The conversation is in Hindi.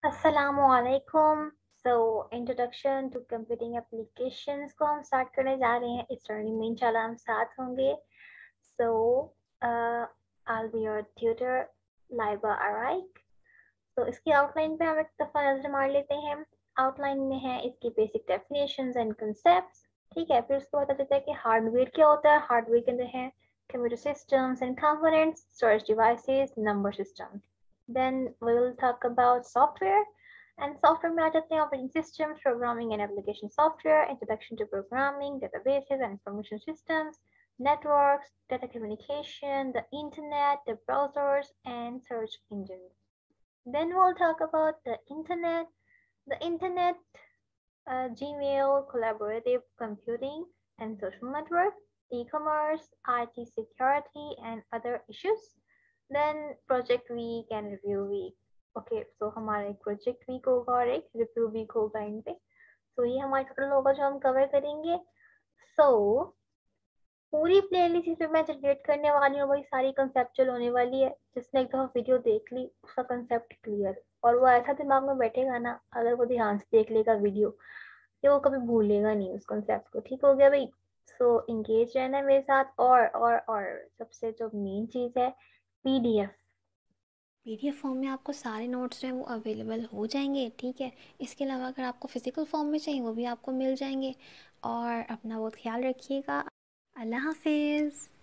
अस्सलामुअलैकुम। So introduction to computing applications को हम स्टार्ट करने जा रहे हैं। इस लर्निंग में इंशाल्लाह हम साथ होंगे। सो I'll be your tutor, Laiba अराइक। तो इसकी आउटलाइन पे हम एक दफ़ा नजर मार लेते हैं। आउटलाइन में है इसकी बेसिक डेफिनेशंस एंड कंसेप्ट्स। ठीक है, फिर उसको पता चलता है कि हार्डवेयर क्या होता है। हार्डवेयर के अंदर है computer systems and components, storage devices, number system. Then we will talk about software. And software में आ जाते हैं operating systems, programming and application software, introduction to programming, databases and information systems, networks, data communication, the internet, the browsers, and search engines. Then we'll talk about the internet. The internet, Gmail, collaborative computing, and social network, e-commerce, IT security, and other issues. Then project week and review week. Okay, so हमारा एक प्रोजेक्ट वीक होगा और एक रिव्यू वीक होगा इन पे। सो ये हमारा टोटल होगा जो हम कवर करेंगे। सो पूरी प्लेलिस्ट इस पे मैं जनरेट करने वाली हूँ, वही सारी कंसेप्चुअल होने वाली है। जिसने एक दफा वीडियो देख ली उसका कंसेप्ट क्लियर, और वो ऐसा दिमाग में बैठेगा ना, अगर वो ध्यान से देख लेगा वीडियो, कि वो कभी भूलेगा नहीं उस कंसेप्ट को। ठीक हो गया भाई? सो इंगेज रहना है मेरे साथ। और सबसे जो मेन चीज है, पीडीएफ। पीडीएफ फॉर्म में आपको सारे नोट्स जो हैं वो अवेलेबल हो जाएंगे। ठीक है, इसके अलावा अगर आपको फिजिकल फॉर्म में चाहिए वो भी आपको मिल जाएंगे। और अपना बहुत ख्याल रखिएगा। अल्लाह हाफिज़।